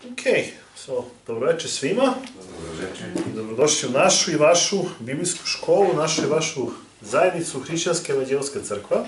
Dobroveče svima i dobrodošli u našu i vašu biblijsku školu, našu i vašu zajednicu Hrišćanska evanđelska crkva.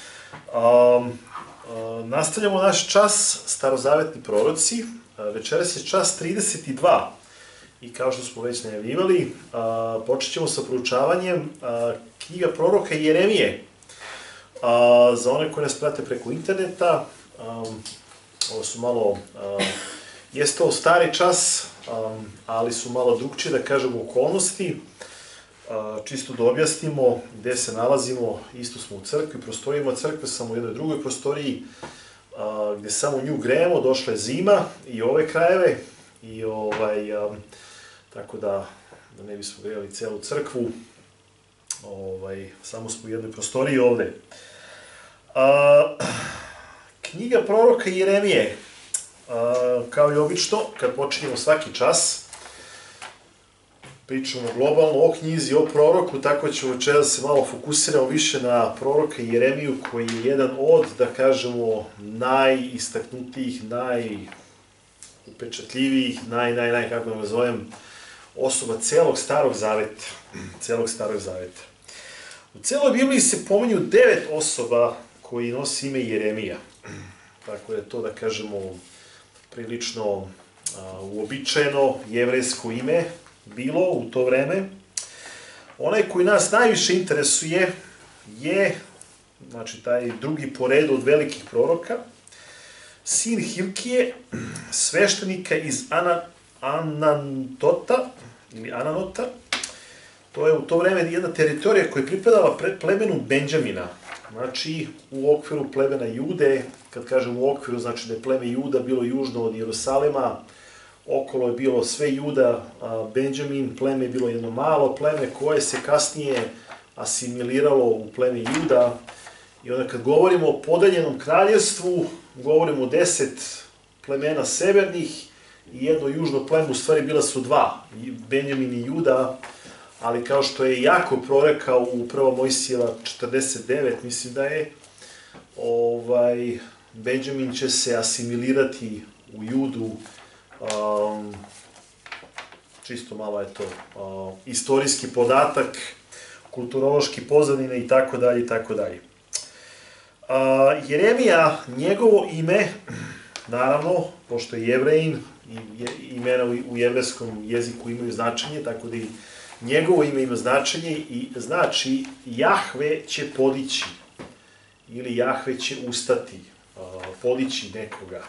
Nastavljamo naš čas starozavetni proroci. Večeras je čas 32 i kao što smo već najavljivali, počet ćemo sa proučavanjem knjiga proroka Jeremije. Za one koji nas prate preko interneta, ovo su malo, jeste ovo stari čas, ali su malo drugčije, da kažemo, okolnosti. Čisto da objasnimo gde se nalazimo, isto smo u crkvi, prostorijama crkve, samo u jednoj drugoj prostoriji, gde samo nju grejemo, došla je zima i ove krajeve, i tako da ne bismo grejali celu crkvu, samo smo u jednoj prostoriji ovde. Knjiga proroka Jeremije, kao i obično, kad počinjemo svaki čas, pričamo globalno o knjizi, o proroku, tako ćemo večeras se malo fokusiramo više na proroka Jeremiju, koji je jedan od, da kažemo, najistaknutijih, najupečatljivijih, kako da nazovem, osoba celog Starog Zaveta. U celoj Bibliji se pominju 9 osoba koji nosi ime Jeremija. Tako da je to, da kažemo, prilično uobičajeno jevrejsko ime bilo u to vreme. Onaj koji nas najviše interesuje je, znači, taj drugi po redu od velikih proroka, sin Hilkije, sveštenika iz Ananota. To je u to vreme jedna teritorija koja je pripadala plemenu Benđamina. Znači, u okviru plemena Jude, kad kažem u okviru, znači da je pleme Juda bilo južno od Jerusalima, okolo je bilo sve Juda, Benđamin, pleme je bilo jedno malo pleme koje se kasnije asimiliralo u pleme Juda. I onda kad govorimo o podeljenom kraljevstvu, govorimo o 10 plemena severnih i jedno južno pleme, u stvari bila su dva, Benđamin i Juda, ali kao što je Jakov prorekao u 1. Mojsijeva 49, mislim da je, Benđamin će se asimilirati u Judu, čisto malo je to istorijski podatak, kulturološki pozadine i tako dalje i tako dalje. Jeremija, njegovo ime, naravno, pošto je Jevrejin, imena u jevrejskom jeziku imaju značenje, tako da i njegovo ime ima značenje i znači Jahve će podići ili Jahve će ustati, podići nekoga.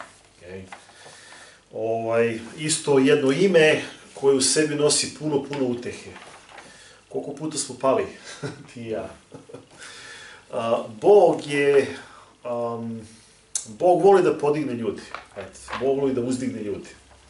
Isto jedno ime koje u sebi nosi puno utehe. Koliko puta smo pali, ti i ja. Bog voli da podigne ljudi. Bog voli da uzdigne ljudi.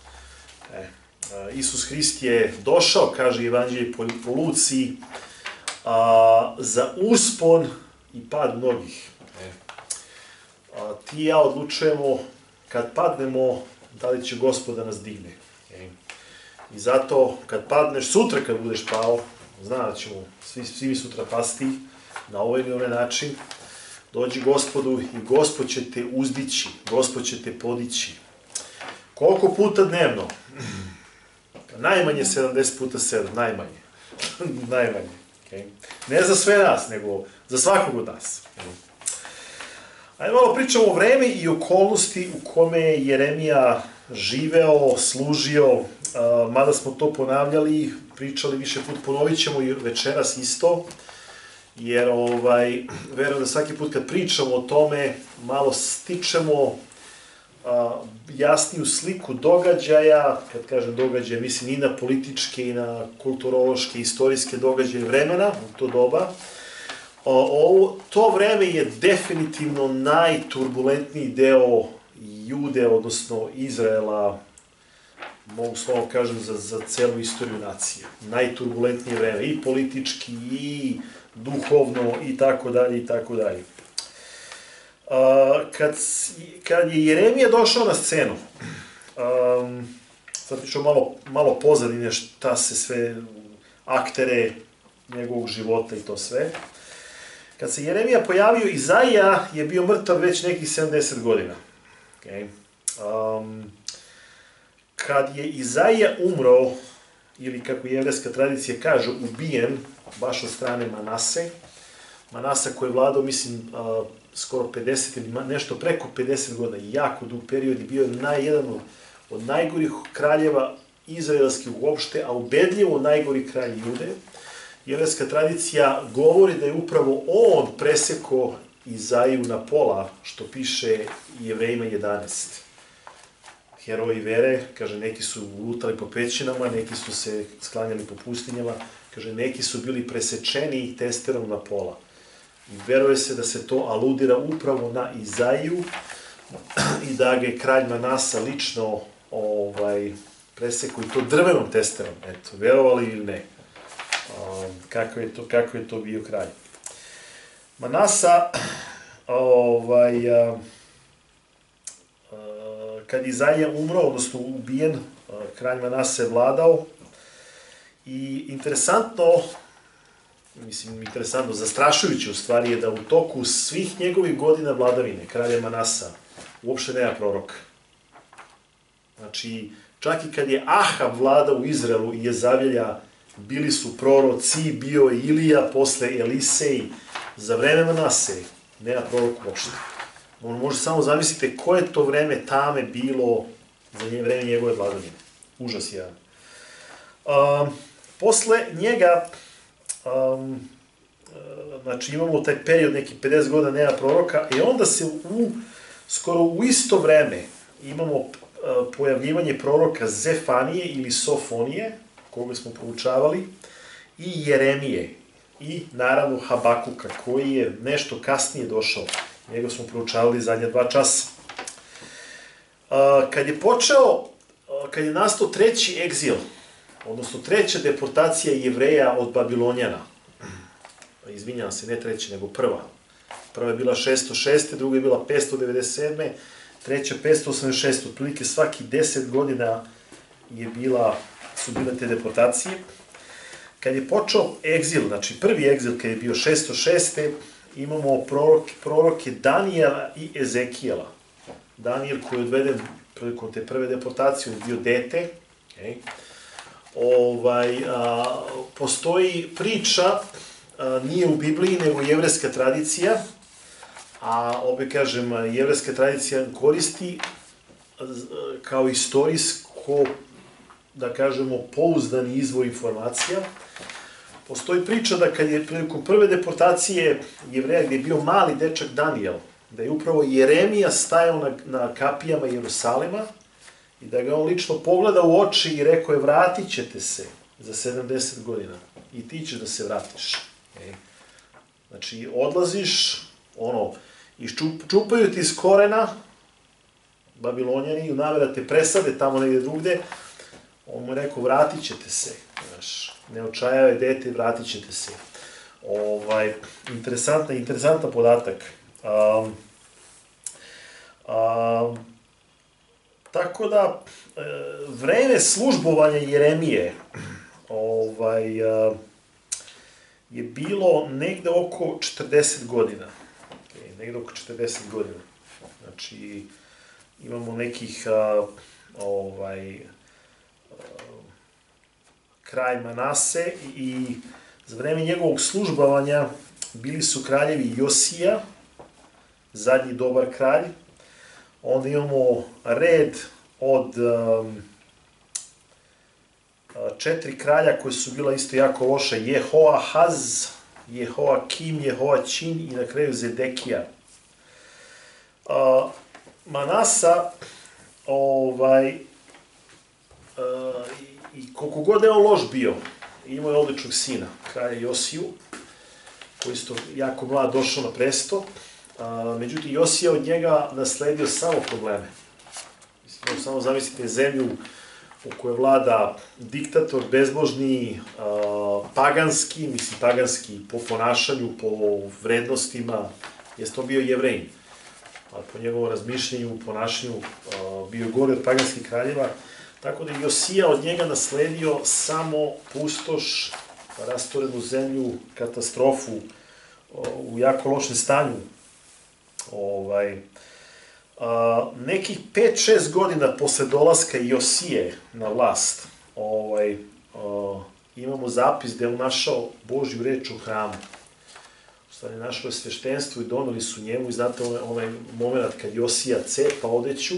Isus Hrist je došao, kaže Evanđelje po Luci, za uspon i pad mnogih. Ti i ja odlučujemo, kad padnemo, da li će Gospod da nas digne. I zato, kad padneš, sutra kad budeš pao, zna da ćemo svi mi sutra pasti, na ovaj ili onaj način, dođi Gospodu i Gospod će te uzdići, Gospod će te podići. Koliko puta dnevno? Najmanje 70 puta 7, najmanje. Najmanje. Ne za sve nas, nego za svakog od nas. Ajde malo pričamo o vreme i okolnosti u kome je Jeremija živeo, služio, mada smo to ponavljali, pričali više put, ponovit ćemo i večeras isto, jer verujem da svaki put kad pričamo o tome, malo stičemo jasniju sliku događaja. Kad kažem događaja, mislim i na političke, i na kulturološke, istorijske događaje vremena, u to doba. To vreme je definitivno najturbulentniji deo Jude, odnosno Izraela, mogu slovo kažem, za celu istoriju nacije. Najturbulentnije vreme, i politički, i duhovno, i tako dalje, i tako dalje. Kad je Jeremija došao na scenu, sad pričamo malo pozadine šta se sve, aktere njegovog života i to sve. Kad se Jeremija pojavio, Izaija je bio mrtav već nekih 70 godina. kad je Izaija umro, ili kako jevrejska tradicija kaže, ubijen, baš od strane Manase, Manasa koji je vladao, mislim, skoro 50 ili nešto preko 50 godina, jako dug period i bio je jedan od najgorih kraljeva izraelskih uopšte, a ubedljivo najgori kralj Jude. Jevrejska tradicija govori da je upravo on presekao Izaiju na pola, što piše Jevrejima 11. Heroji vere, kaže, neki su lutali po pećinama, neki su se sklanjali po pustinjama, kaže, neki su bili presečeni testerom na pola. I veruje se da se to aludira upravo na Izaiju i da ga je kralj Manasa lično presekao i to drvenom testerom, eto, verovali ili ne. Kako je to bio kralj. Manasa, kad Izaija umro, odnosno ubijen, kralj Manasa je vladao i interesantno, zastrašujuće u stvari je da u toku svih njegovih godina vladavine, kralja Manasa, uopšte nema proroka. Znači, čak i kad je Ahab vladao u Izraelu i Jezavlja, bili su proroci, bio je Ilija, posle Elisej, za vreme Manase nema proroka uopšte. Može samo zamislite koje je to vreme tame bilo za vreme njegove vladavine. Užas jedan. Posle njega, znači imamo taj period, neki 50 godina nema proroka, i onda se skoro u isto vreme imamo pojavljivanje proroka Zefanije ili Sofonije, koga smo proučavali, i Jeremije, i naravno Habakuka, koji je nešto kasnije došao. Njega smo proučavali zadnja 2 časa. Kad je nastao treći egzil, odnosno treća deportacija Jevreja od Babilonjana, izvinjam se, ne treća, nego prva. Prva je bila 606. druga je bila 597. treća 586. Otprilike svaki 10 godina su bile te deportacije. Kad je počeo egzil, znači prvi egzil kad je bio 606. imamo proroke Danijela i Ezekijela. Danijel koji je odveden prilikom te prve deportacije, on je bio dete. Postoji priča, nije u Bibliji, nego jevrejska tradicija, a opet kažem, jevrejska tradicija koristi kao istorijsko, da kažemo, pouzdani izvor informacija. Postoji priča da kad je prilikom prve deportacije Jevreja, gde je bio mali dečak Danijel, da je upravo Jeremija stajao na kapijama Jerusalima i da ga on lično pogleda u oči i rekao je: vratit ćete se za 70 godina i ti ćeš da se vratiš. Znači, odlaziš, čupaju ti iz korena Babilonjani, u namera te presade tamo negde drugde. On mu je rekao: vratit ćete se, ne očajavaj dete, vratit ćete se. Interesantan podatak. Tako da, vreme službovanja Jeremije je bilo negde oko 40 godina. Negde oko 40 godina. Znači, imamo nekih kraj Manase i za vreme njegovog službovanja bili su kraljevi Josija, zadnji dobar kralj. Onda imamo red od 4 kralja koji su bila isto jako loša: Jehoahaz, Jehoakim, Jehoačin i na kraju Zedekija. Manasa, i koliko god je on loš bio, imao je odličnog sina, kralja Josiju, koji isto jako mlad došao na presto. Međutim, Josija od njega nasledio samo probleme. Samo zamislite zemlju u kojoj vlada diktator, bezbožni, paganski po ponašanju, po vrednostima, jeste to bio Jevrejin. Po njegovom razmišljenju, ponašanju, bio gori od paganskih kraljeva. Tako da je Josija od njega nasledio samo pustoš, rastorenu zemlju, katastrofu, u jako lošem stanju. Nekih 5-6 godina posle dolaska Josije na vlast, imamo zapis gde je on našao Božju reč u hramu. U stvari, našao je sveštenstvo i doneli su njemu, i znate onaj moment kad Josija cepa odeću,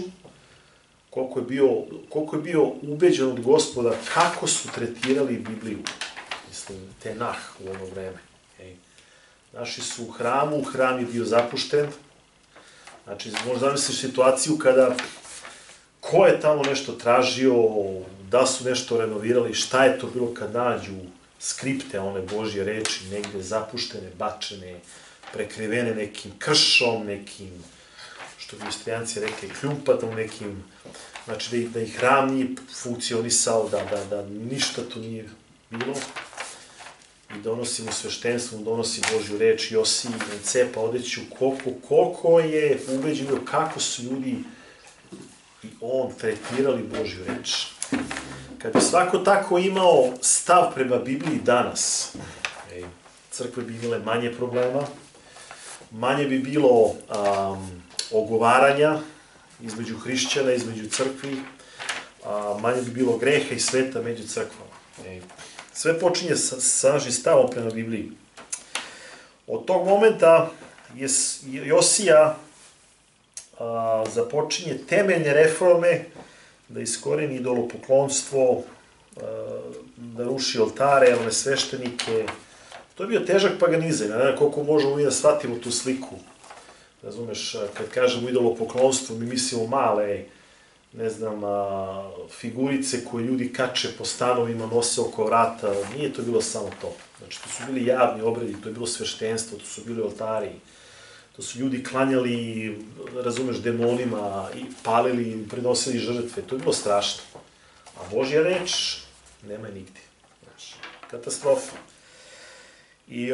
koliko je bio ubeđen od Gospoda kako su tretirali Bibliju. Mislim, Tenah u ono vreme. Našli su u hramu, hram je bio zapušten. Znači, možda zamisliš situaciju kada ko je tamo nešto tražio, da su nešto renovirali, šta je to bilo kad nađu skripte, one Božje reči, negde zapuštene, bačene, prekrivene nekim kršom, nekim, što bi Istrijanci rekli, kljumpatom nekim, znači da ih hram nije funkcionisao, da ništa to nije bilo. I donosi mu sveštenstvo, donosi Božju reč, Josiji, cepa odeću, koliko je ubeđeno, kako su ljudi i on tretirali Božju reč. Kad bi svako tako imao stav prema Bibliji danas, crkve bi imale manje problema, manje bi bilo ogovaranja između hrišćana, između crkvi, manje bi bilo greha i sveta među crkvama. Sve počinje sa našim stavom prema Bibliji. Od tog momenta Josija započinje temeljne reforme, da iskoreni idolopoklonstvo, da ruši oltare, one sveštenike. To je bio težak paganizam, ne znam koliko možemo mi da shvatimo tu sliku. Razumeš, kad kažemo idolopoklonstvo, mi mislimo male, ne znam, figurice koje ljudi kače po stanovima, nose oko vrata. Nije to bilo samo to. Znači, to su bili javni obredi, to je bilo sveštenstvo, to su bili oltari. To su ljudi klanjali, razumeš, demonima, i palili, prinosili žrtve. To je bilo strašno. A Božja reč nema nigde. Znači, katastrofa. I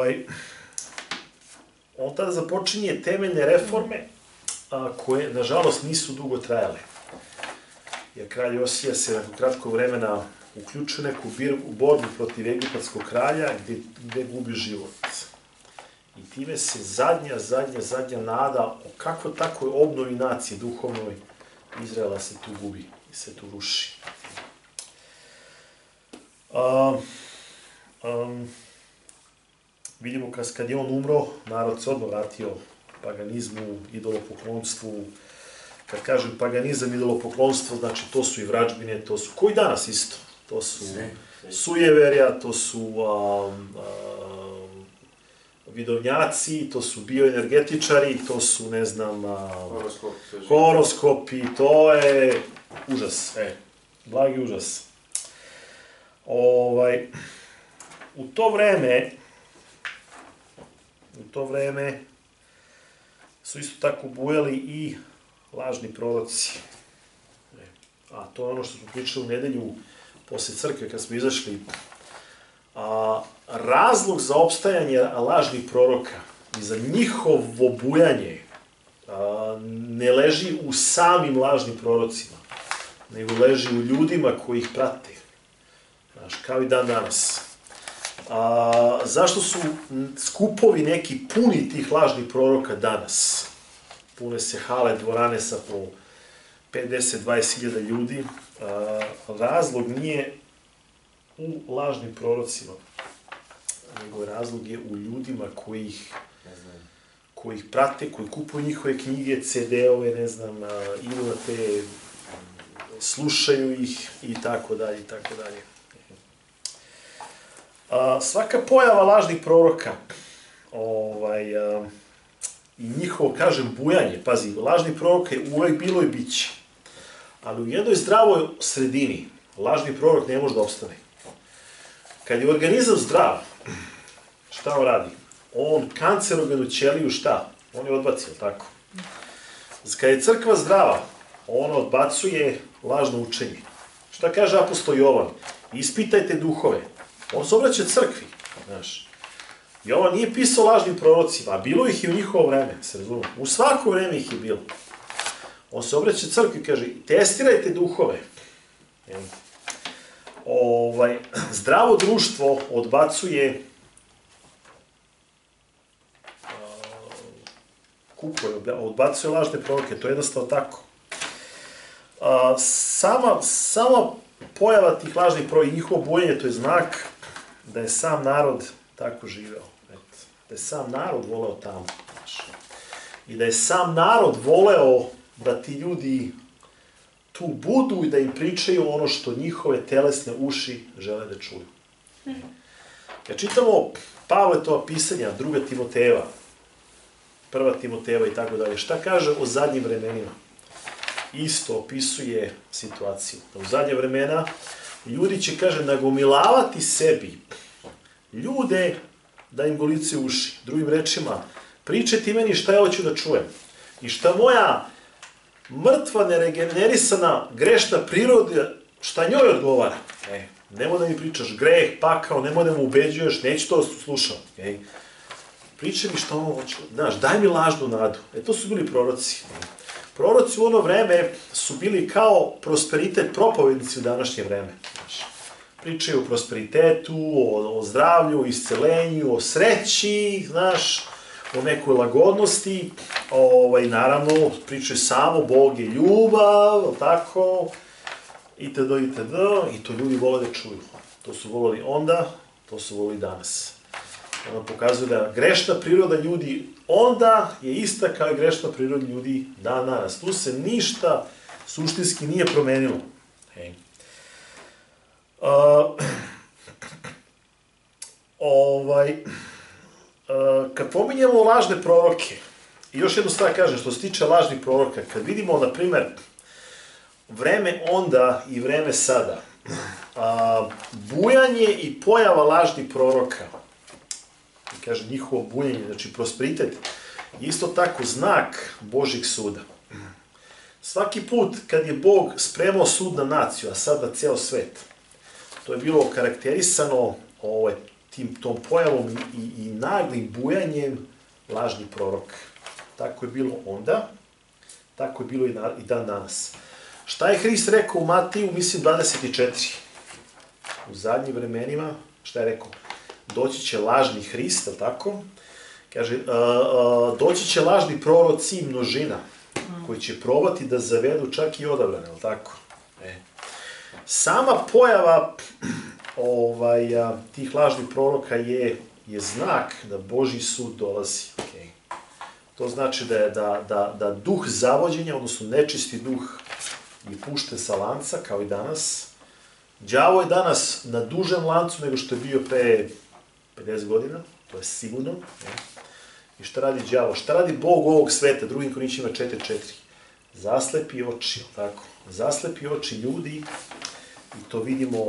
on tada započinje temeljne reforme, koje, nažalost, nisu dugo trajale. Jer kralj Josija se nakon kratkog vremena uključio neku borbu protiv egipatskog kralja, gde gubi život. I time se zadnja nada o kako takvoj obnovi nacije duhovnoj Izraela se tu gubi i se tu ruši. Vidimo kad je on umro, narod se odmah vratio paganizmu, idolopoklonstvu. Kad kažem paganizam, idolopoklonstvo, znači to su i vražbine, to su, koji danas isto, to su sujeverja, to su vidovnjaci, to su bioenergetičari, to su, ne znam, horoskopi, to je užas, blagi užas. U to vreme su isto tako bujali i lažni proroci. A to je ono što smo pričali u nedelju posle crkve, kad smo izašli. Razlog za opstajanje lažnih proroka i za njihovo bujanje ne leži u samim lažnim prorocima, nego leži u ljudima koji ih prate. Znaš, kao i dan danas. Zašto su skupovi neki puni tih lažnih proroka danas? Pune se hale, dvorane sa po 50-20 hiljada ljudi. Razlog nije u lažnim prorocima, nego razlog je u ljudima koji ih prate, koji kupuju njihove knjige, CD-ove, ne znam, idu na te, slušaju ih i tako dalje, i tako dalje. Svaka pojava lažnih proroka i njihovo, kažem, bujanje, pazi, lažnih proroka je uvek bilo i bit će, ali u jednoj zdravoj sredini lažni prorok ne može da opstane. Kad je organizam zdrav, šta on radi? On kancerogenu ćeliju šta? On je odbacio, tako? Kad je crkva zdrava, on odbacuje lažno učenje. Šta kaže apostol Jovan? Ispitajte duhove. On se obraća crkvi, znaš. Jovan nije pisao lažnim prorocima, a bilo ih i u njihovo vreme, se razumije. U svako vreme ih je bilo. On se obraća crkvi i kaže, testirajte duhove. Zdravo društvo odbacuje kupuje, odbacuje lažne proroke, to je jednostavno tako. Sama pojava tih lažnih proroka i njihovo bojenje, to je znak da je sam narod tako živeo. Da je sam narod voleo tamo. I da je sam narod voleo da ti ljudi tu budu i da im pričaju ono što njihove telesne uši žele da čuju. Kad čitamo Pavletova pisanja, 2. Timotejeva, 1. Timotejeva i tako dalje, šta kaže o zadnjim vremenima? Isto opisuje situaciju. Da u zadnje vremena ljudi će, kaže, nagomilavati sebi ljude da im golice uši. Drugim rečima, pričaj ti meni šta ja hoću da čujem. I šta moja mrtva, neregenerisana, grešna priroda, šta njoj odgovara. Nemoj da mi pričaš greh, pakao, nemoj da mu ubeđuješ, neću to slušam. Pričaj mi šta ono hoće. Znaš, daj mi lažnu nadu. To su bili proroci. Proroci u ono vreme su bili kao prosperitet propovednici u današnje vreme. Pričaju o prosperitetu, o zdravlju, o iscelenju, o sreći, znaš, o nekoj lagodnosti. Naravno, pričaju samo Bog je ljubav, tako, itd. I to ljudi vole da čuju. To su volili onda, to su volili danas. Ono pokazuje da grešna priroda ljudi onda je ista kao i grešna priroda ljudi danas. Tu se ništa suštinski nije promenilo. Kad pominjemo lažne proroke, i još jednu stvar kažem, što se tiče lažnih proroka, kad vidimo, na primer, vreme onda i vreme sada, bujanje i pojava lažnih proroka, kaže njihovo bujanje, znači prosperitet, je isto tako znak Božjeg suda. Svaki put kad je Bog spremao sud na naciju, a sad na ceo svet, to je bilo karakterisano tom pojavom i naglim bujanjem lažnih proroka. Tako je bilo onda, tako je bilo i dan danas. Šta je Hrist rekao u Matiju, mislim 24? U zadnjim vremenima, šta je rekao? Doći će lažni Hrist, tako? Kaže, doći će lažni proroci i množina, koji će probati da zavedu čak i odabrane, tako? Sama pojava tih lažnih proroka je znak da Božji sud dolazi. To znači da duh zavođenja, odnosno nečisti duh, je pušten sa lanca, kao i danas. Đavo je danas na dužem lancu nego što je bio pre 50 godina, to je sigurno. I šta radi đavo? Šta radi Bog ovog sveta? Drugim Korinćima 4.4. Zaslepi oči, tako? Zaslepi oči ljudi i to vidimo,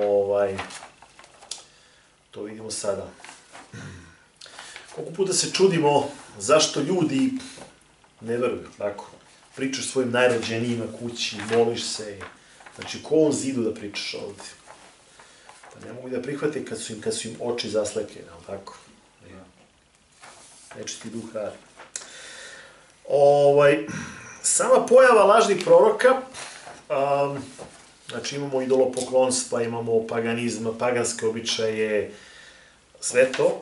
to vidimo sada. Koliko puta se čudimo zašto ljudi ne veruju, tako? Pričaš svojim najrođenijima kući, moliš se, znači ko on zidu da pričaš ovdje? Pa ne mogu da prihvate kad su im oči zaslepljene, tako? Nečiti duh radi. Sama pojava lažnih proroka, znači imamo idolopoklonstva, imamo paganizma, paganske običaje, sve to.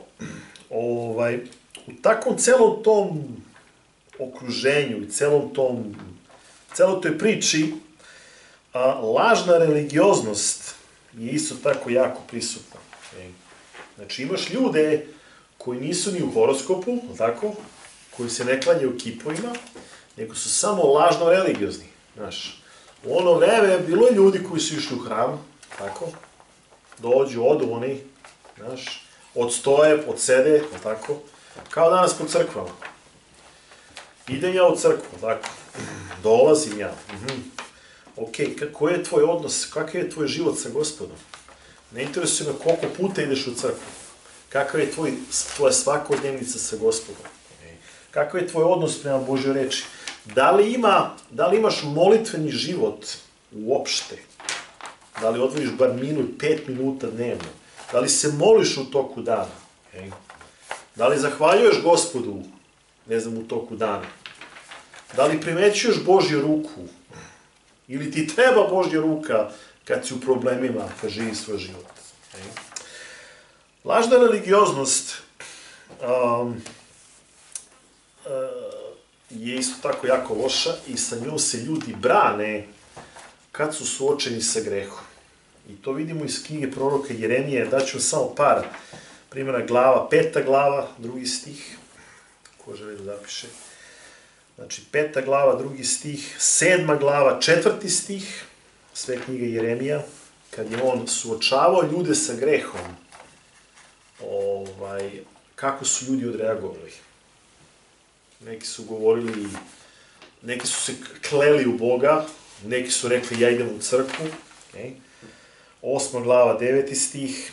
U takvom celom tom okruženju i celoj toj priči, lažna religioznost je isto tako jako prisutna. Znači imaš ljude koji nisu ni u horoskopu, tako, koji se ne klanjaju kipovima, nego su samo lažno religiozni. Znaš, u ono vreme bilo je ljudi koji su išli u hram, tako, dođu, odu oni, znaš, odstoje, odsede, tako, kao danas po crkvama. Idem ja u crkvu, tako, dolazim ja. Ok, koji je tvoj odnos, kakav je tvoj život sa Gospodom? Ne interesuje me koliko puta ideš u crkvu. Kakav je tvoja svakodnevnica sa Gospodom? Kakav je tvoj odnos prema Božjoj reči? Da li imaš molitveni život uopšte? Da li odvojiš bar 5 minuta dnevno? Da li se moliš u toku dana? Da li zahvaljuješ Gospodu, ne znam, u toku dana? Da li primećuješ Božju ruku? Ili ti treba Božja ruka kad si u problemima, kad živi svoj život? Lažna religioznost je isto tako jako loša i sa njom se ljudi brane kad su suočeni sa grehom. I to vidimo iz knjige proroka Jeremije, daću samo par primjera glava, 5. glava, 2. stih, ko želi da zapiše. Znači, 5. glava, 2. stih, 7. glava, 4. stih, sve knjige Jeremija, kad je on suočavao ljude sa grehom, kako su ljudi odreagovali. Neki su govorili, neki su se kleli u Boga, neki su rekli ja idem u crkvu. 8. glava, 9. stih,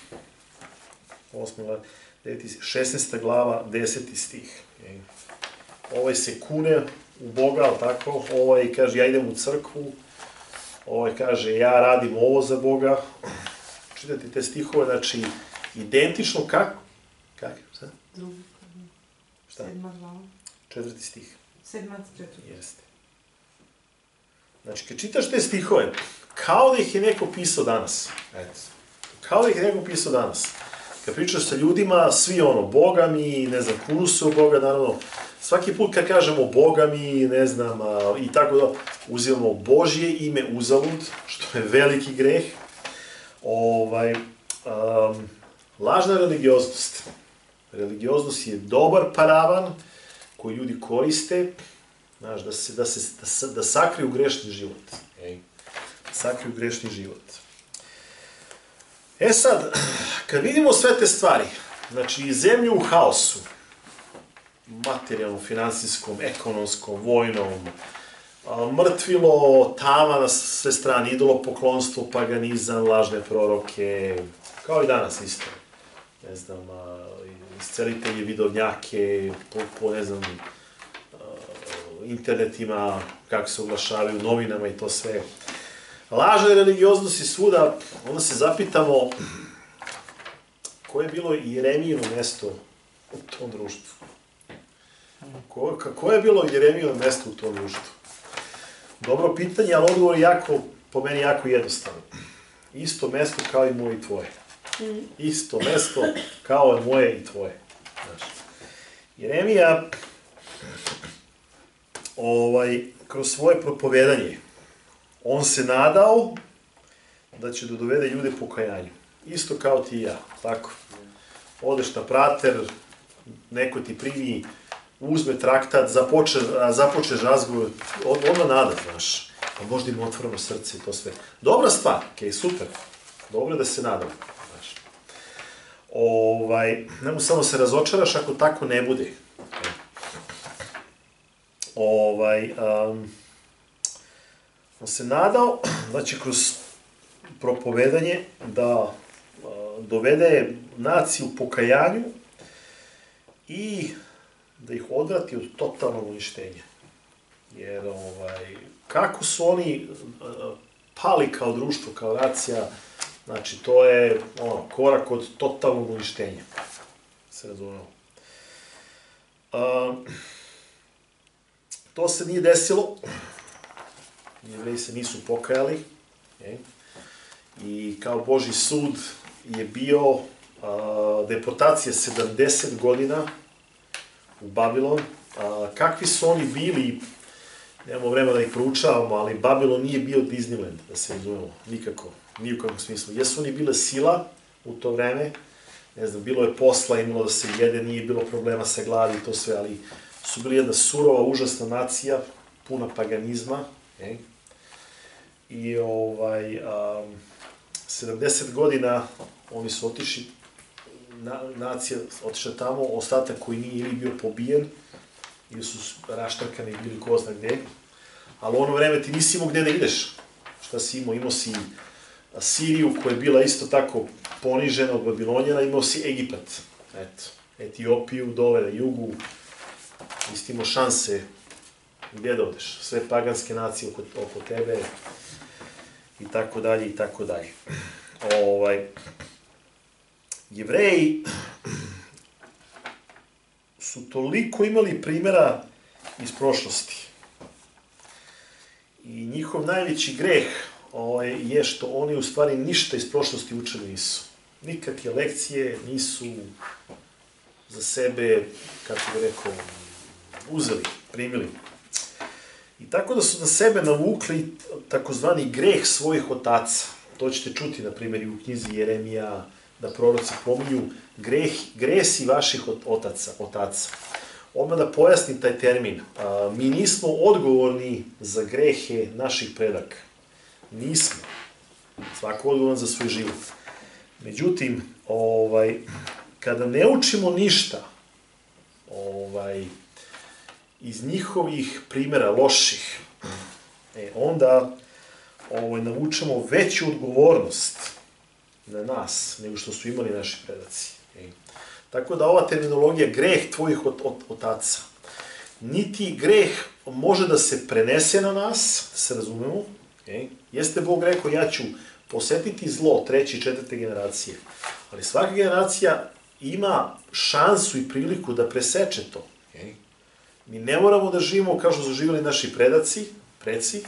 16. glava, 10. stih. Ovaj se kune u Boga, ali tako, ovaj kaže ja idem u crkvu, ovaj kaže ja radim ovo za Boga. Čitate te stihove, znači identično kako? Šta? Šta? 7. glava. 4. stih. 7. 4. Jeste. Znači, kad čitaš te stihove, kao da ih je neko pisao danas. Kao da ih je neko pisao danas. Kad pričaš sa ljudima, svi Boga mi, ne znam, kunu se u Boga, naravno, svaki put kad kažemo Boga mi, ne znam, i tako da, uzimamo Božje ime uzalud, što je veliki greh. Lažna religioznost. Religioznost je dobar paravan koji ljudi koriste, znaš, da sakriju grešni život. Sakriju grešni život. Sad, kad vidimo sve te stvari, znači zemlju u haosu, materijalnom, finansijskom, ekonomskom, vojnom, mrtvilo, tama na sve strane, idolopoklonstvo, paganizam, lažne proroke, kao i danas isto. Ne znam, iscelitelji, vidovnjake, po ne znam, internetima, kako se oglašavaju, novinama i to sve. Lažna religioznost i svuda, onda se zapitamo koje je bilo Jeremijino mesto u tom društvu. Koje je bilo Jeremijino mesto u tom društvu? Dobro pitanje, ali odgovor je po meni jako jednostavno. Isto mesto kao i moje i tvoje. Isto mesto kao i moje i tvoje. Jeremija kroz svoje propovedanje on se nadao da će da dovede ljude pokajanju. Isto kao ti i ja, tako. Odeš na prater, neko ti primi, uzme traktat, započeš razgovor, odmah nada, znaš. Pa možda ima otvoreno srce i to sve. Dobra stvar, super. Dobro da se nadam, znaš. Nemo samo se razočaraš ako tako ne bude. On se nadao da će kroz propovedanje da dovede naciju u pokajanju i da ih odvrati od totalnog uništenja. Jer kako su oni pali kao društvo, kao nacija, znači to je korak od totalnog uništenja. Se razumemo. To se nije desilo. Jevreji se nisu pokajali. I kao Božji sud je bio deportacija 70 godina u Babilon. Kakvi su oni bili, nemamo vremena da ih proučavamo, ali Babilon nije bio Disneyland, da se razumemo, nikako, ni u kakvom smislu. Jesu oni bile sila u to vreme, ne znam, bilo je posla, imalo da se jede, nije bilo problema sa glavi i to sve, ali su bili jedna surova, užasna nacija, puna paganizma, i 70 godina oni su otišli, nacija otišla tamo, ostatak koji nije ili bio pobijen, ili su raštrkani, bili ko zna gde, ali u ono vreme ti nisi imao gde da ideš. Šta si imao? Imao si Siriju koja je bila isto tako ponižena od Babilonjana, imao si Egipat, Etiopiju, dole na jugu, nisi imao šanse gde da odeš, sve paganske nacije oko tebe, i tako dalje, i tako dalje. Jevreji su toliko imali primjera iz prošlosti. I njihov najveći greh je što oni u stvari ništa iz prošlosti učili nisu. Nikakve lekcije nisu za sebe, kako bih rekao, uzeli. primili. I tako da su na sebe navukli takozvani greh svojih otaca. To ćete čuti, na primjer, i u knjizi Jeremija, da proroci pominju gresi vaših otaca. Odmah da pojasnim taj termin. Mi nismo odgovorni za grehe naših predaka. Nismo. Svako odgovoran za svoj život. Međutim, kada ne učimo ništa iz njihovih primjera loših, onda navučemo veću odgovornost na nas nego što su imali naši predaci. Tako da ova terminologija greh tvojih otaca, niti greh može da se prenese na nas, da se razumemo, jeste Bog rekao ja ću posetiti zlo 3. i 4. generacije, ali svaka generacija ima šansu i priliku da preseče to. Mi ne moramo da živimo kao što su živjeli naši preci.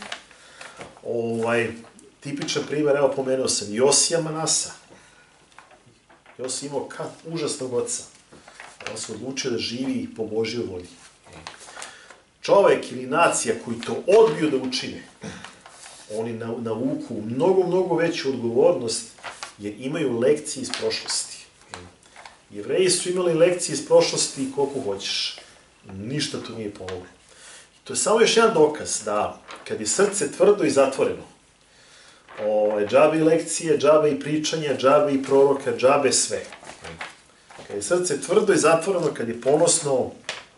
Tipičan primjer, evo pomenuo sam, Josija Manasa. Josija imao užasnog oca. On se odlučio da živi po Božjoj volji. Čovek ili nacija koji to odbiju da učine, oni navuku mnogo veću odgovornost jer imaju lekcije iz prošlosti. Jevreji su imali lekcije iz prošlosti koliko hoćeš. Ništa to nije pomoglo. To je samo još jedan dokaz da kad je srce tvrdo i zatvoreno, džabe i lekcije, džabe i pričanja, džabe i proroka, džabe sve. Kad je srce tvrdo i zatvoreno, kad je ponosno,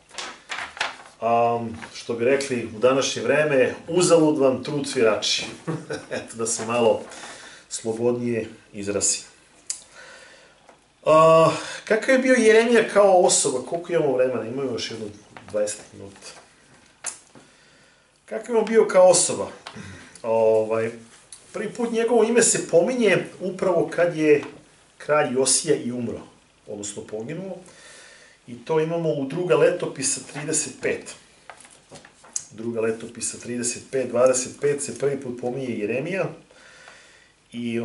što bi rekli u današnje vreme, uzalud vam trud svirači. Eto, da se malo slobodnije izrazi. Kakav je bio Jeremija kao osoba? Koliko imamo vremena? Imamo još jedno 20 minuta. Kakav je on bio kao osoba? Prvi put njegovo ime se pominje upravo kad je kralj Josija i umro, odnosno poginuo. I to imamo u Druga letopisa 35. Druga letopisa 35, 25 se prvi put pominje Jeremija. I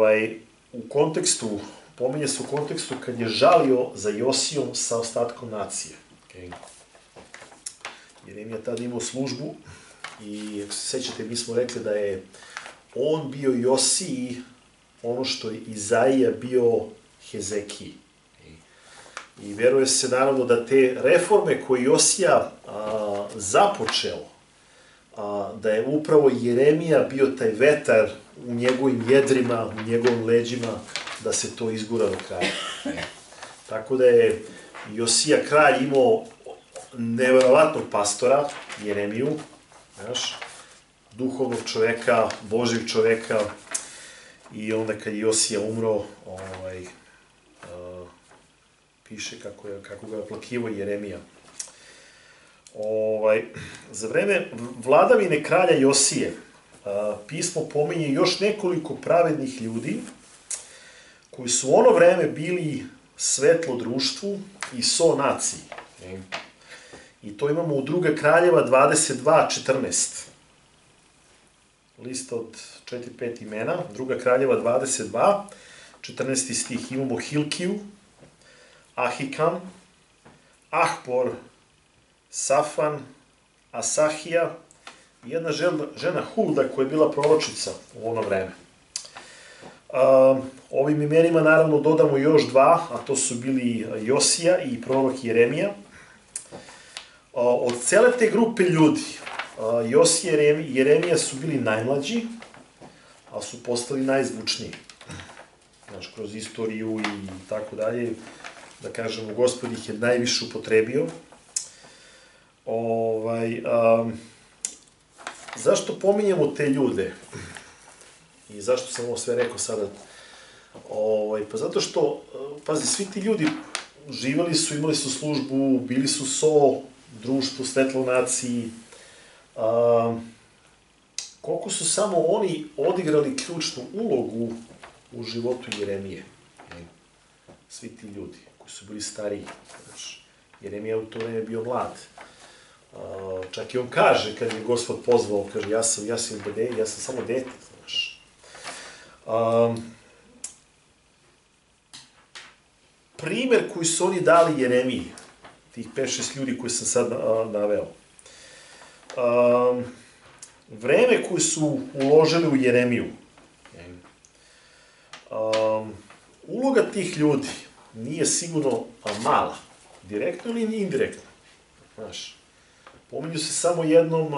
pominje se u kontekstu kad je žalio za Josijom sa ostatkom nacije. Jeremija tada imao službu i ako se sećate, mi smo rekli da je on bio Josiji ono što je Izaija bio Hezekiji. I veruje se naravno da te reforme koje Josija započeo, da je upravo Jeremija bio taj vetar u njegovim jedrima, u njegovim leđima, da se to izgura do kraja. Tako da je Josija kralj imao neverovatnog pastora, Jeremiju, duhovnog čoveka, Božjeg čoveka, i onda kad je Josija umro, piše kako ga je oplakivao Jeremija. Za vreme vladavine kralja Josije, pismo pominje još nekoliko pravednih ljudi, koji su u ono vreme bili svetlo društvu i so naciji. I to imamo u Druga kraljeva 22.14. Lista od 4-5 imena, Druga kraljeva 22, 14. stih. Imamo Hilkiju, Ahikam, Ahbor, Safan, Asahija i jedna žena Hulda koja je bila proročica u ono vreme. Ovim imenima naravno dodamo još dva, a to su bili Josija i prorok Jeremija. Od cele te grupe ljudi, Josija i Jeremija su bili najmlađi, a su postali najzvučniji. Kroz istoriju i tako dalje, da kažemo, Gospod ih je najviše upotrebio. Zašto pominjemo te ljude? I zašto sam ovo sve rekao sada? Pa zato što, pazi, svi ti ljudi živjeli su, imali su službu, bili su so društvu, svetlo u naciji. Koliko su samo oni odigrali ključnu ulogu u životu Jeremije? Svi ti ljudi koji su bili stariji. Jeremija u to vreme bio mlad. Čak i on kaže, kad je Gospod pozvao, kaže, ja sam samo dete, znaš. Primer koji su oni dali Jeremiji, tih 5-6 ljudi koji sam sad naveo, vreme koje su uložili u Jeremiju, uloga tih ljudi nije sigurno mala, direktno ili indirektno. Znaš, pominju se samo jednom,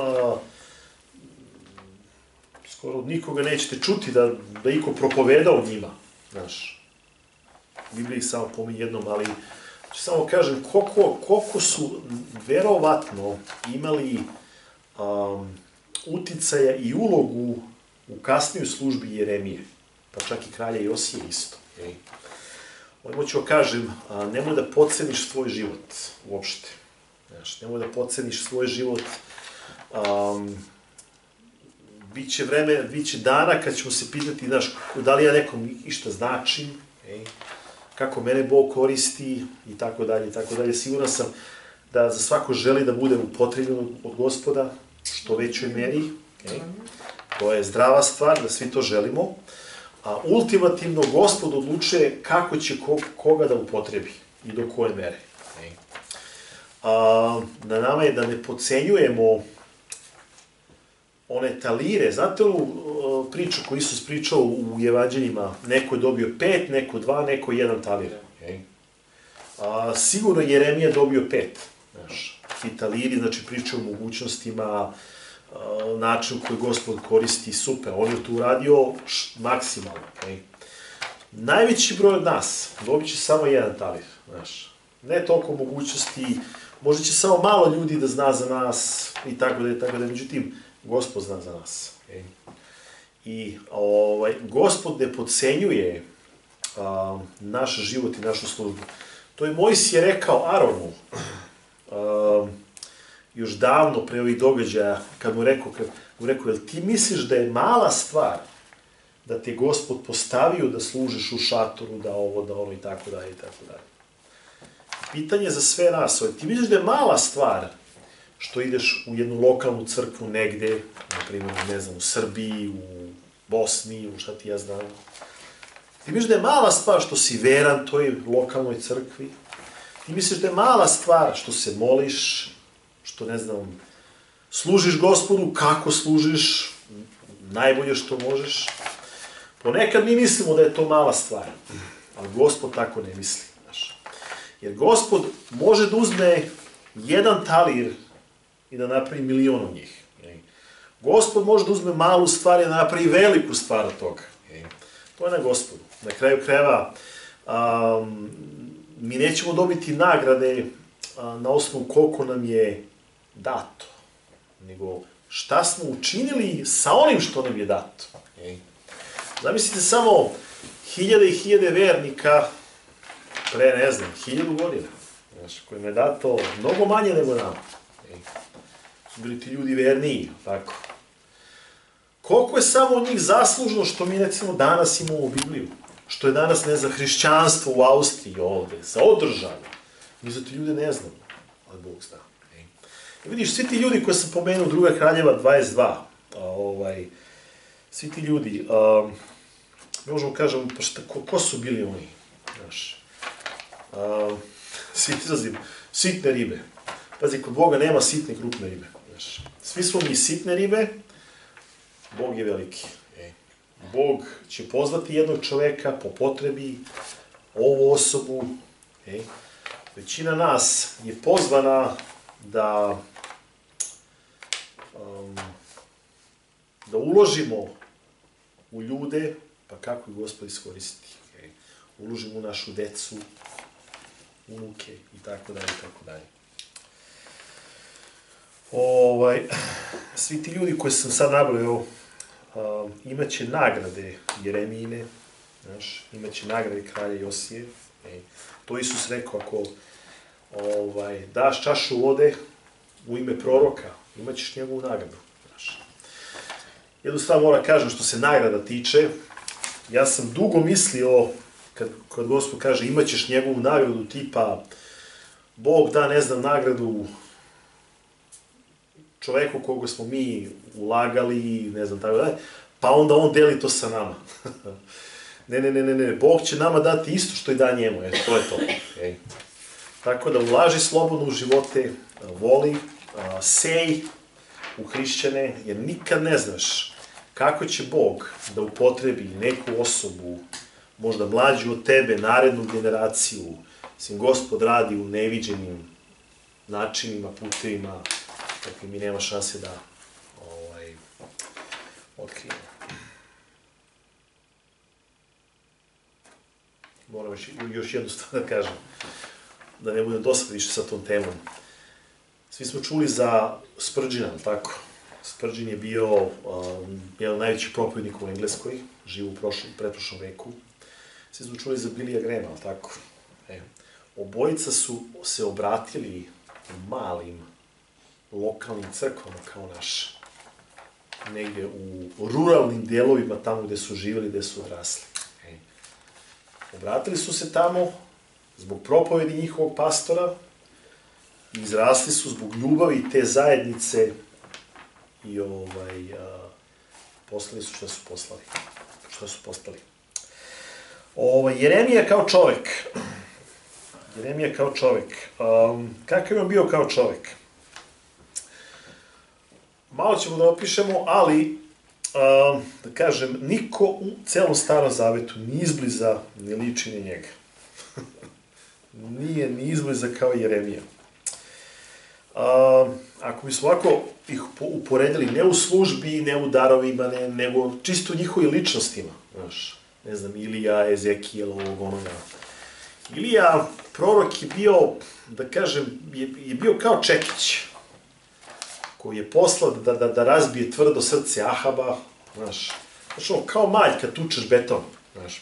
skoro nikoga nećete čuti da iko propoveda o njima, znaš. Biblija ih samo pominje jednom, ali ću samo kažem koliko su verovatno imali uticaja i ulogu u kasnijoj službi Jeremije, pa čak i kralja Josije isto. Ovo ću kažem, nemoj da podceniš svoj život uopšte. Znaš, nemoj da podceniš svoj život. Biće dana kad ćemo se pitati, znaš, da li ja nekom išta značim, kako mene Bog koristi i tako dalje, i tako dalje. Siguran sam da za svako želi da bude upotrebljen od Gospoda, što većoj meri. To je zdrava stvar, da svi to želimo. A ultimativno, Gospod odlučuje kako će koga da upotrebi i do koje mere. Na nama je da ne podcenjujemo one talire. Znate ovu priču koju Isus pričao u evanđeljima? Neko je dobio 5, neko 2, neko 1 talir. Sigurno Jeremija dobio 5. Ti taliri, znači priča o mogućnostima, način koji Gospod koristi, super. On je to uradio maksimalno. Najveći broj od nas dobit će samo 1 talir. Ne toliko mogućnosti, možda će samo malo ljudi da zna za nas i tako da, međutim, Gospod zna za nas. I Gospod ne podcenjuje naš život i našu službu. To je Mojsije rekao Aronu, još davno pre ovih događaja, kad mu rekao, jel ti misliš da je mala stvar da te Gospod postavio da služiš u šatoru, da ovo, da ono i tako dalje i tako dalje. Pitanje za sve nas, ti misliš da je mala stvar što ideš u jednu lokalnu crkvu negde, na primjer, ne znam, u Srbiji, u Bosni, u šta ti ja znam. Ti misliš da je mala stvar što si veran toj lokalnoj crkvi. Ti misliš da je mala stvar što se moliš, što, ne znam, služiš Gospodu, kako služiš, najbolje što možeš. Ponekad mi mislimo da je to mala stvar, ali Gospod tako ne misli. Jer Gospod može da uzme 1 talir i da napravi 1.000.000 od njih. Gospod može da uzme malu stvar i da napravi veliku stvar od toga. To je na Gospodu. Na kraju krajeva, mi nećemo dobiti nagrade na osnovu koliko nam je dato, nego šta smo učinili sa onim što nam je dato. Zamislite samo 1000 i 1000 vernika pre, ne znam, 1000 godina, kojima je dato mnogo manje nego nama. Su bili ti ljudi verniji, tako. Koliko je samo od njih zaslužno što mi, recimo, danas imamo Bibliju? Što je danas, ne znam, hrišćanstvo u Austriji ovde, sa održano. Mi za ti ljude ne znamo, ali Bog zna. I vidiš, svi ti ljudi koje sam pomenuo, 2. Kraljeva 22, svi ti ljudi, mi možemo kažemo, pa šta, ko su bili oni? Znaš, svi izrazim, sitne ribe. Pazi, kod Boga nema sitne i krupne ribe. Znaš, svi smo mi sitne ribe, Bog je veliki. Bog će pozvati jednog čoveka po potrebi, ovu osobu. Većina nas je pozvana da uložimo u ljude, pa kako ih Gospod iskoristi. Uložimo u našu decu, unuke i tako dalje, i tako dalje. Svi ti ljudi koji sam sad nabrojao, imaće nagrade Jeremijine, imaće nagrade kralja Josije. To Isus rekao, ako daš čašu vode u ime proroka, imaćeš njegovu nagradu. Jednu stvar moram kažem što se nagrada tiče, ja sam dugo mislio, kad Gospod kaže imaćeš njegovu nagradu, tipa Bog da, ne znam, nagradu čoveku koga smo mi ulagali, ne znam, tako dalje, pa onda on deli to sa nama. Ne, Bog će nama dati isto što i da njemu, to je to. Tako da ulaži slobodno u živote, voli, sej, u hrišćane, jer nikad ne znaš kako će Bog da upotrebi neku osobu, možda mlađu od tebe, narednu generaciju. Mislim, Gospod radi u neviđenim načinima, putevima, kakvi mi nema šanse da otkrijemo. Moram još jednu stvar da kažem, da ne budem dosad više sa tom temom. Svi smo čuli za Spurgeona, tako? Spurgeon je bio jedan od najvećih propovednika u Engleskoj, živo u pretprošlom veku. Svi smo čuli za Billyja Grahama, tako? Obojica su se obratili u malim lokalnim crkvama kao naše. Negde u ruralnim delovima, tamo gde su živjeli, gde su odrasli. Obratili su se tamo zbog propovedi njihovog pastora i izrasli su zbog ljubavi te zajednice i poslali su što su poslali. Što su postali. Jeremija kao čovek. Jeremija kao čovek. Kakav je on bio kao čovek? Malo ćemo da opišemo, ali, da kažem, niko u celom Starom Zavetu ni izbliza ne liči na njega. Nije ni izbliza kao Jeremija. Ako bismo ovako ih uporedili, ne u službi, ne u darovima, nego čisto u njihovim ličnostima, znaš, ne znam, Ilija, Ezekijel, ovog onoga. Ilija, prorok je bio, da kažem, je bio kao čekić, koji je poslao da razbije tvrdo srce Ahaba, znaš, kao malj kad tučeš beton, znaš.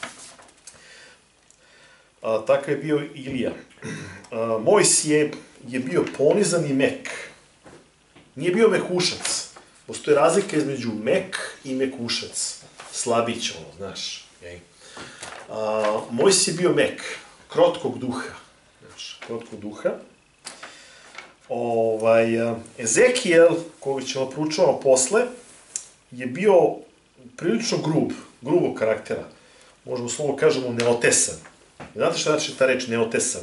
Takav je bio Ilija. Mojsije je bio ponizan i mek. Nije bio mekušac. Postoji razlika između mek i mekušac. Slabić, znaš. Mojsije je bio mek, krotkog duha. Znaš, krotkog duha. Ezekijel, koga ćemo proučavamo posle, je bio prilično grubog karaktera. Možemo slovo kažemo neotesan. Znate šta znači ta reč neotesan?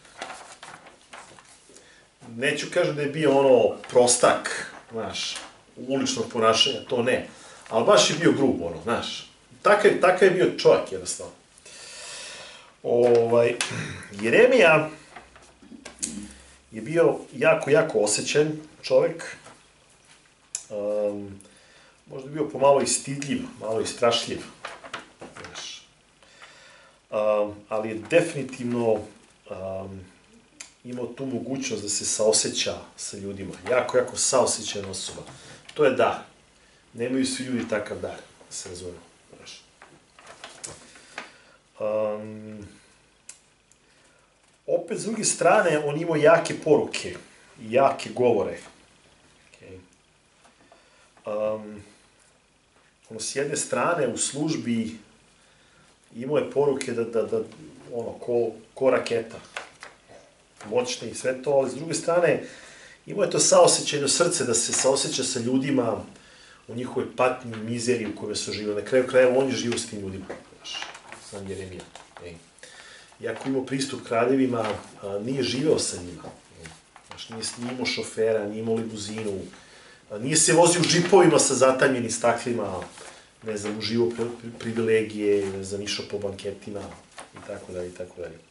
Neću kažem da je bio prostak, znaš, uličnog ponašanja, to ne. Ali baš je bio grub, znaš. Takav je bio čovjek, jednostavno. Jeremija je bio jako osjećan čovjek. Možda je bio pomalo i stidljiv, malo i strašljiv. Ali je definitivno imao tu mogućnost da se saoseća sa ljudima. Jako saosećajna osoba. To je dar. Nemaju svi ljudi takav dar, da se razumemo. Opet, s druge strane, on imao jake poruke i jake govore. S jedne strane, u službi imao je poruke ko raketa. Moćne i sve to, ali s druge strane, imao je to saosećajno srce da se saoseća sa ljudima u njihovoj patnji, mizeriji u kojoj su živjeli. Na kraju krajeva, on je živio s tim ljudima. Sam Jeremija. Iako imao pristup kraljevima, nije živeo sa njima. Nije imao šofera, nije imao limuzinu, nije se vozio u džipovima sa zatanjenim staklima, ne znam, uživo privilegije, ne znam, išao po banketima, i tako dalje, i tako dalje.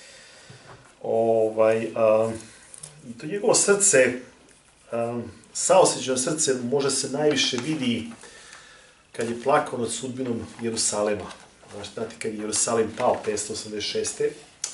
I to njegovo srce, saosećajno srce, može se najviše vidi kad je plakao nad sudbinom Jerusalema. Znate, kad je Jerusalim pao 586.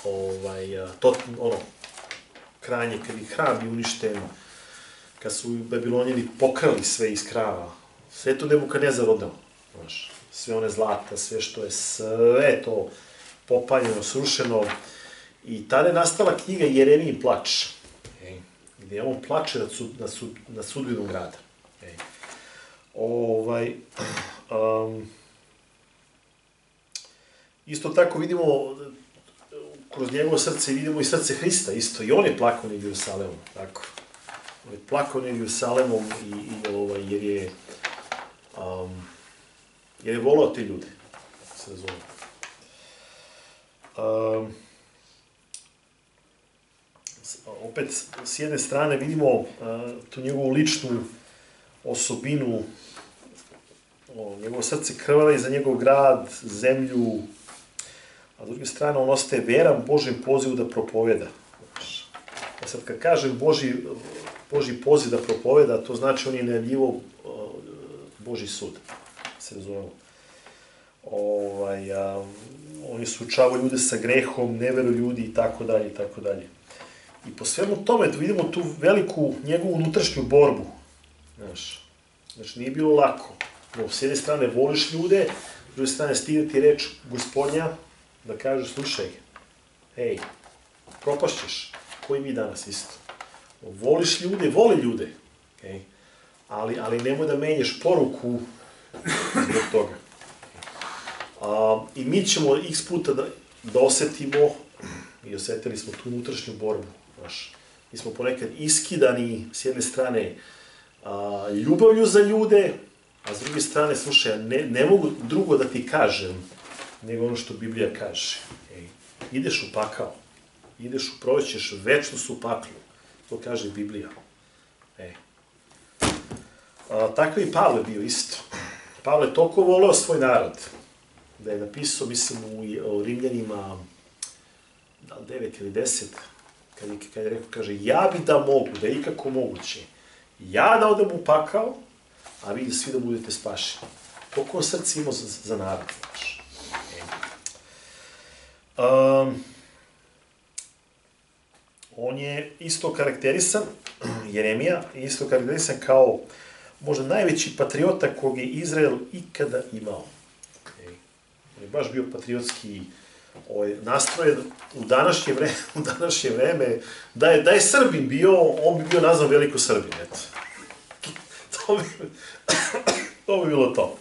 Krajnje, kad je hram bio uništen, kad su Babilonjani pokrali sve iz krava, sve to Nebukadnezar odneo. Sve one zlata, sve to popaljeno, srušeno. I tada je nastala knjiga Jeremijin plač, gde on plače nad sudbinom grada. Isto tako vidimo, kroz njegovo srce vidimo i srce Hrista, isto, i on je plakao nad Jerusalemom, tako. On je plakao nad Jerusalemom jer je volao te ljude, se razumije. Opet, s jedne strane vidimo tu njegovu ličnu osobinu, njegovo srce krvari za njegov grad, zemlju, a s druge strane on ostaje veran Božjem pozivu da propoveda. Sad kad kažem Božji poziv da propoveda, to znači on je najavljivao Božji sud, se razumemo. On je suočavao ljude sa grehom, neveru ljudi i tako dalje i tako dalje. I po svemu tome vidimo tu veliku njegovu unutrašnju borbu. Znači, nije bilo lako. S jedne strane voliš ljude, s druge strane stigne ti reč Gospodnja da kaže, slušaj, hej, propašćeš, koji mi danas isto. Voliš ljude, voli ljude, ali nemoj da menjaš poruku zbog toga. I mi ćemo x puta da osetimo, i osetili smo tu unutrašnju borbu. Mi smo ponekad iskidani s jedne strane ljubavlju za ljude, a s druge strane, slušaj, ne mogu drugo da ti kažem nego ono što Biblija kaže. Ideš u pakao, proćeš večnost u paklu, to kaže Biblija. Tako i Pavle bio isto. Pavle je toliko voleo svoj narod, da je napisao, mislim, u Rimljanima, da li 9 ili 10, kad je rekao, kaže, ja bi da mogu, da je ikako moguće, ja da odem u pakao, a vi svi da budete spašeni. Toliko srce imao za narod. On je isto karakterisan, Jeremija, isto karakterisan kao možda najveći patriota kog je Izrael ikada imao. On je baš bio patriotski nastrojen u današnje vreme. Da je Srbin bio, on bi bio nazvan Veliko Srbin, eto. To bi bilo to.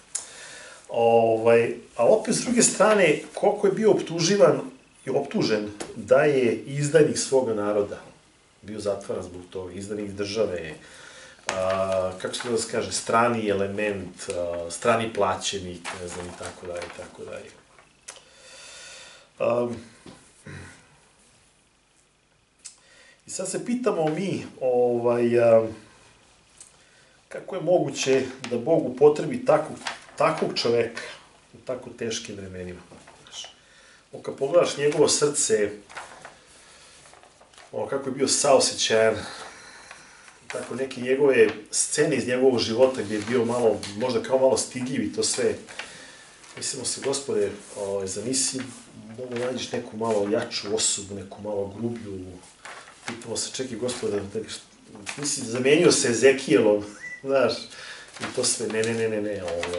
A opet, s druge strane, koliko je bio optužen da je izdajnik svoga naroda. Bio zatvaran zbog toga, izdajnik države, kako se da se kaže, strani element, strani plaćenik, ne znam, i tako dalje, i tako dalje. I sad se pitamo mi, kako je moguće da Bog upotrebi takvog čoveka u tako teškim vremenima. Kad pogledaš njegovo srce, kako je bio saosećajan, tako neke njegove scene iz njegovog života gdje je bio možda kao malo stidljiv i to sve. Mislimo se, Gospode, zamisli, mogu nađeš neku malo jaču osobu, neku malo grublju. Pitamo se, čekaj, Gospode, mislim, zamenio se Ezekijelom, znaš, i to sve, ne.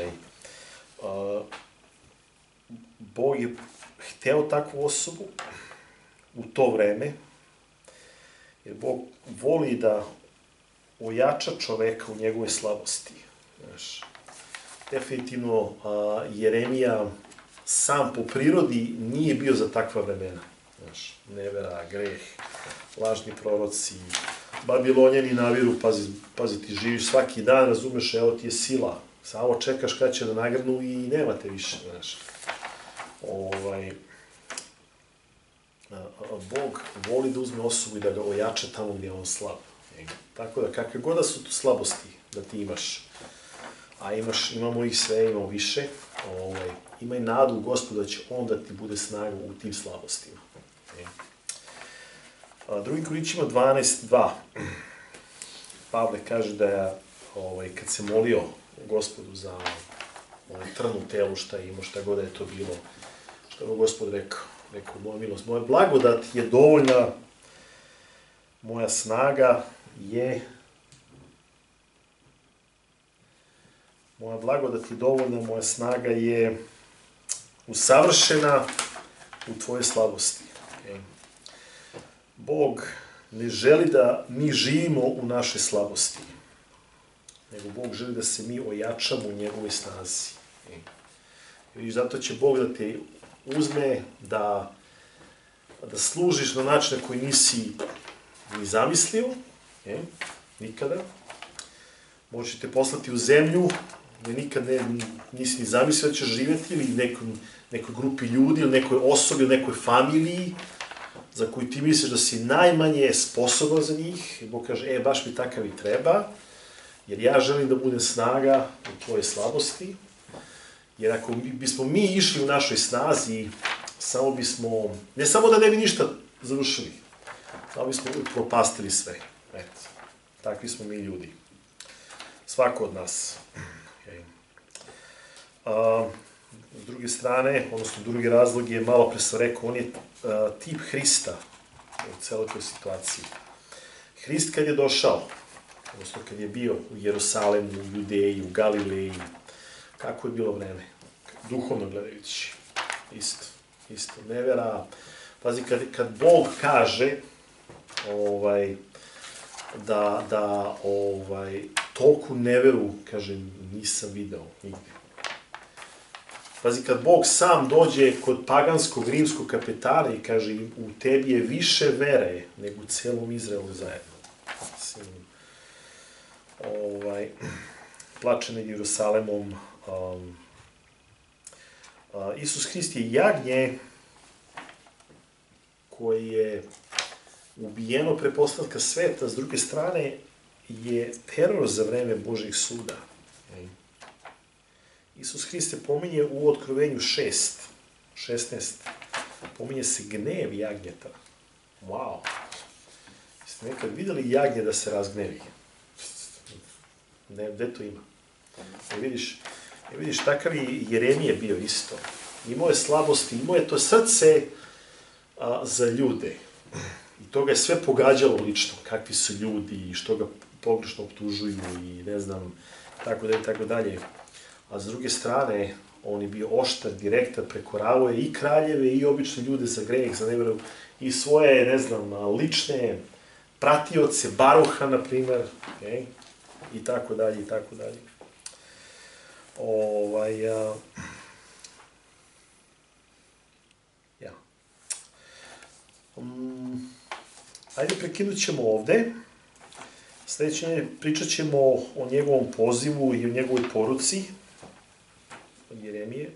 Bog je hteo takvu osobu u to vreme, jer Bog voli da ojača čoveka u njegove slabosti. Definitivno, Jeremija sam po prirodi nije bio za takva vremena. Nevera, greh, lažni proroci, Babilonjani naviru, pazi, ti živiš svaki dan, razumeš, evo ti je sila, samo čekaš kada će da nagrnu i nemate više, znaš. Bog voli da uzme osobu i da ga ojača tamo gdje je on slab. Tako da, kakve god da su tu slabosti da ti imaš, a imamo ih sve, imamo više, imaj nadu u Gospodu da će on da ti bude snaga u tim slabostima. Drugi Korinćima 12:2. Pavle kaže da je, kad se molio Gospodu za trn u telu, šta je imao, šta god je to bilo, šta je Gospod rekao, moja milost, moja blagodat je dovoljna, moja snaga je moja snaga je usavršena u tvoje slabosti. Bog ne želi da mi živimo u našoj slabosti, nego Bog želi da se mi ojačamo u njegovoj snazi. I zato će Bog da te uzme, da služiš na način na koji nisi ni zamislio, nikada. Može će te poslati u zemlju gdje nikad nisi ni zamislio da ćeš živjeti, ili nekoj grupi ljudi, ili nekoj osobi, ili nekoj familiji, za koju ti misliš da si najmanje sposoban za njih. I Bog kaže, baš mi takav i treba. Jer ja želim da budem snaga u tvojoj slabosti, jer ako bismo mi išli u našoj snazi, samo bismo, ne samo da ne bi ništa završili, samo bismo propastili sve. Eto, takvi smo mi ljudi. Svako od nas. S druge strane, odnosno drugi razlog je, malo pre sam rekao, on je tip Hrista u celoj toj situaciji. Hrist kad je došao, odnosno kad je bio u Jerusalemu, u Judeji, u Galileji, kako je bilo vreme? Duhovno gledajući. Isto. Nevera. Pazi, kad Bog kaže da tolku neveru, kaže, nisam video nigde. Pazi, kad Bog sam dođe kod paganskog rimskog kapetana i kaže, u tebi je više vere nego u celom Izraelu zajedno. Plače nad Jerusalemom. Isus Hrist je jagnje koje je ubijeno pre postanka sveta, s druge strane je teror za vreme Božjeg suda. Isus Hrist se pominje u Otkrovenju 16. Pominje se gnev jagnjeta. Wow! Jeste nekad videli jagnje da se razgnevi? Ne, gde to ima? Vidiš, takav i Jeremije bio isto. Imao je slabosti, imao je to srce za ljude. I to ga je sve pogađalo lično, kakvi su ljudi i što ga pogrešno optužuju i ne znam, tako dalje. A s druge strane, on je bio oštar, direktan, prekoravao je i kraljeve i obične ljude za greh, za neveru, i svoje, ne znam, lične pratioce, Baruha, na primer, i tako dalje. Ajde, prekinut ćemo ovde. Sljedeće pričat ćemo o njegovom pozivu i o njegovoj poruci od Jeremije.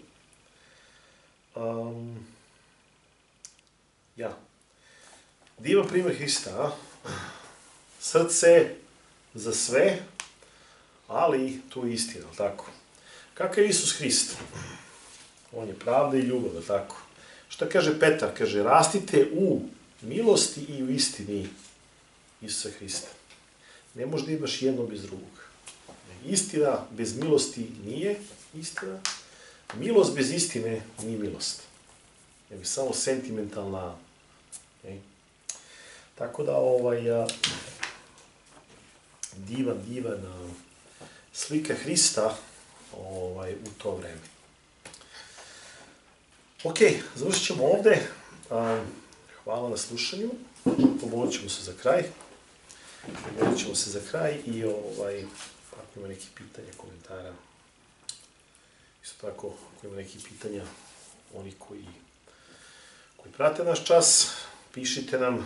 Divan primjer Hrista, srce za sve, ali tu je istina, tako? Kakav je Isus Hrist? On je pravda i ljubav, tako? Šta kaže Petar? Kaže, rastite u milosti i u istini Isusa Hrista. Ne može da imaš jedno bez drugog. Istina bez milosti nije istina. Milost bez istine nije milost. Nego samo sentimentalna. Tako da, divan slika Hrista u to vreme. Ok, završit ćemo ovde. Hvala na slušanju. Pomolit ćemo se za kraj i ako ima neki pitanja, komentara. Isto tako, ako ima neki pitanja, oni koji prate naš čas, pišite nam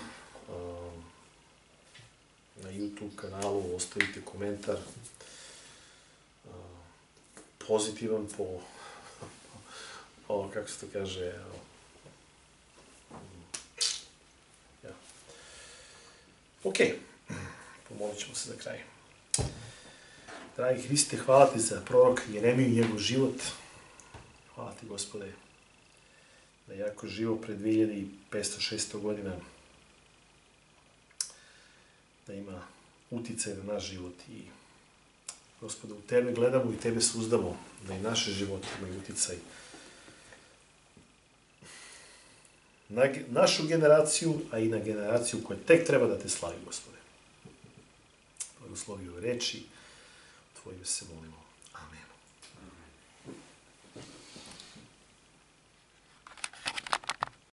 na YouTube kanalu, ostavite komentar pozitivan kako se to kaže, ok, pomolit ćemo se za kraj. Dragi Hriste, hvala ti za prorok Jeremiju i njegov život. Hvala ti, Gospode, da je jako živo pred 2500-600 godina, da ima uticaj na naš život i, Gospode, u tebe gledamo i tebe suzdamo, da i naše živote imaju uticaj na našu generaciju, a i na generaciju koja tek treba da te slavi, Gospode. Blagoslovi ove reči, u Tvoje ime se molimo.